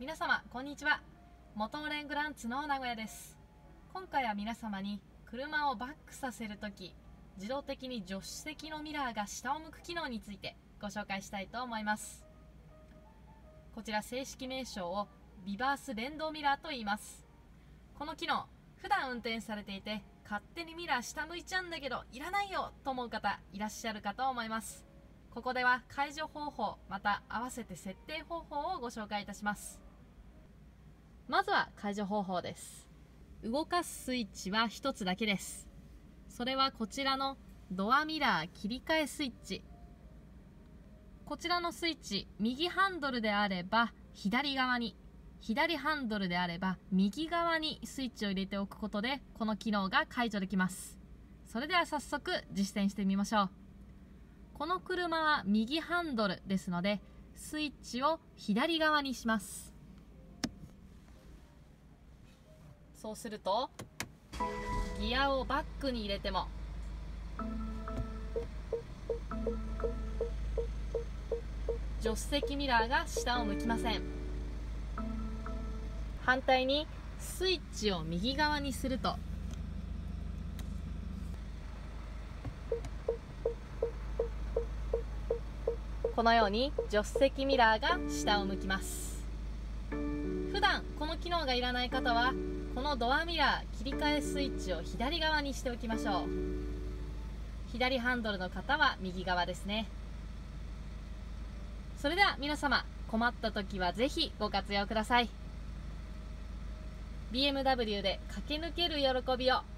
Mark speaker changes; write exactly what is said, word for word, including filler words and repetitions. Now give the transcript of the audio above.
Speaker 1: 皆様こんにちは。モトーレングランツの名古屋です。今回は皆様に車をバックさせるとき自動的に助手席のミラーが下を向く機能についてご紹介したいと思います。こちら正式名称をリバース連動ミラーと言います。この機能、普段運転されていて勝手にミラー下向いちゃうんだけどいらないよと思う方いらっしゃるかと思います。ここでは解除方法また合わせて設定方法をご紹介いたします。まずは解除方法です。動かすスイッチは一つだけです。それはこちらのドアミラー切り替えスイッチ。こちらのスイッチ、右ハンドルであれば左側に、左ハンドルであれば右側にスイッチを入れておくことでこの機能が解除できます。それでは早速実践してみましょう。この車は右ハンドルですのでスイッチを左側にします。そうするとギアをバックに入れても助手席ミラーが下を向きません。反対にスイッチを右側にするとこのように助手席ミラーが下を向きます。普段この機能がいらない方はこのドアミラー切り替えスイッチを左側にしておきましょう。左ハンドルの方は右側ですね。それでは皆様困った時はぜひご活用ください。ビーエムダブリュー で駆け抜ける喜びを。